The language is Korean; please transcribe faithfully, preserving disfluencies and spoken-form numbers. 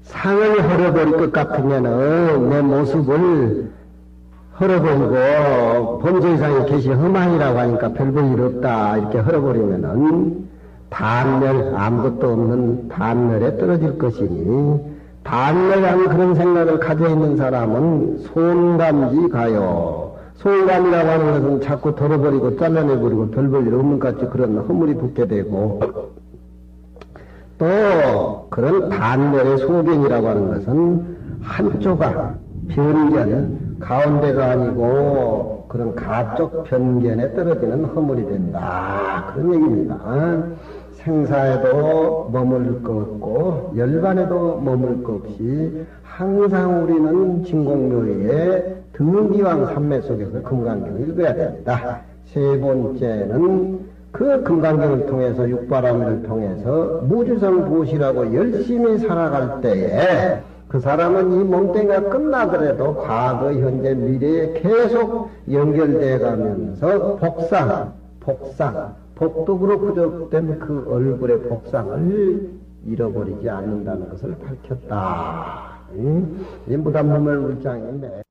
상을 헐어버릴 것 같으면은 내 모습을 헐어버리고 범죄상에 계신 험한이라고 하니까 별 볼 일 없다 이렇게 헐어버리면은 단멸, 아무것도 없는 단멸에 떨어질 것이니 단멸한 그런 생각을 가져 있는 사람은 손감지 가요. 손감이라고 하는 것은 자꾸 덜어버리고 잘라내버리고 별 볼 일 없는 것 같이 그런 허물이 붙게 되고, 또 그런 단멸의 소견이라고 하는 것은 한조각, 변견, 가운데가 아니고 그런 가쪽 변견에 떨어지는 허물이 된다. 그런 얘기입니다. 생사에도 머물 거 없고 열반에도 머물 거 없이 항상 우리는 진공묘의의 등기왕 삼매 속에서 금강경을 읽어야 됩니다. 세 번째는 그 금강경을 통해서 육바람을 통해서 무주성 보시라고 열심히 살아갈 때에 그 사람은 이 몸뚱이가 끝나더라도 과거, 현재, 미래에 계속 연결돼 가면서 복상, 복상, 복덕으로 부족된 그 얼굴의 복상을 잃어버리지 않는다는 것을 밝혔다. 이 무담무멸 물장인데.